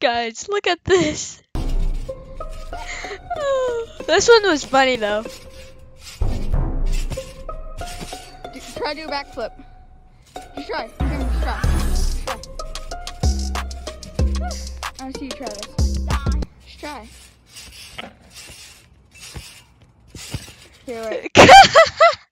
guys. Look at this. This one was funny though. Try to do a backflip. Just try. Just try. I want to see you try this. Just try. Here, wait.